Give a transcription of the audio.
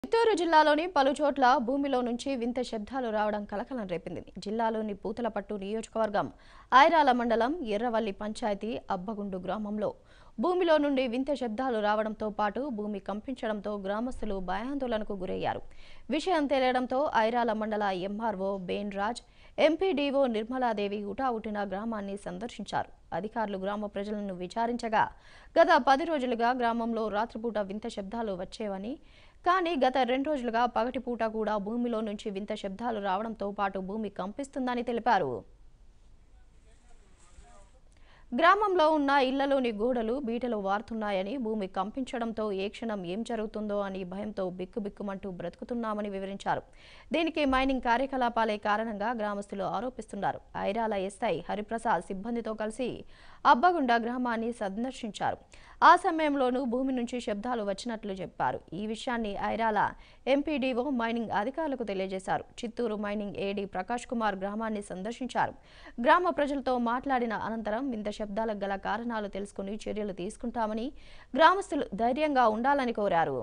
చిత్తూరు జిల్లాలోని పలు చోట్ల భూమిలో నుంచి వింత శబ్దాలు రావడం కలకలం రేపింది. జిల్లాలోని పూతలపట్టు నియోజకవర్గం ఐరాల మండలం ఎర్రవల్లి పంచాయతీ అబ్బగుండు గ్రామంలో భూమిలో నుండి వింత శబ్దాలు రావడంతో పాటు భూమి కంపించడంతో గ్రామస్తులు భయాందోళనకు గురయ్యారు. విషయం తెలియడంతో ఐరాల మండల ఎంఆర్ఓ బేన్ రాజ్, ఎంపీడీఓ నిర్మలాదేవి హుటాహుటిన గ్రామాన్ని సందర్శించారు. అధికారులు గ్రామ ప్రజలను విచారించగా గత 10 రోజులుగా గ్రామంలో రాత్రిపూట వింత శబ్దాలు వచ్చేవని, కానీ గత 2 రోజులుగా పగటిపూట కూడా భూమిలో నుంచి వింత శబ్దాలు రావడంతో పాటు భూమి కంపిస్తుందని తెలిపారు. గ్రామంలో ఉన్న ఇళ్లలోని గోడలు బీటలు వారుతున్నాయని, భూమి కంపించడంతో ఏ క్షణం ఏం జరుగుతుందో అని భయంతో బిక్కుబిక్కుమంటూ బ్రతుకుతున్నామని వివరించారు. దీనికి మైనింగ్ కార్యకలాపాలే కారణంగా గ్రామస్తులు ఆరోపిస్తున్నారు. ఐరాల ఎస్ఐ హరిప్రసాద్ సిబ్బందితో కలిసి అబ్బగుండ గ్రామాన్ని సందర్శించారు. ఆ సమయంలోనూ భూమి నుంచి శబ్దాలు వచ్చినట్లు చెప్పారు. ఈ విషయాన్ని ఐరాల ఎంపీడీఓ మైనింగ్ అధికారులకు తెలియజేశారు. చిత్తూరు మైనింగ్ ఏడీ ప్రకాష్ కుమార్ గ్రామాన్ని సందర్శించారు. గ్రామ ప్రజలతో మాట్లాడిన అనంతరం వింత శబ్దాలకు గల కారణాలు తెలుసుకుని చర్యలు తీసుకుంటామని, గ్రామస్తులు ధైర్యంగా ఉండాలని కోరారు.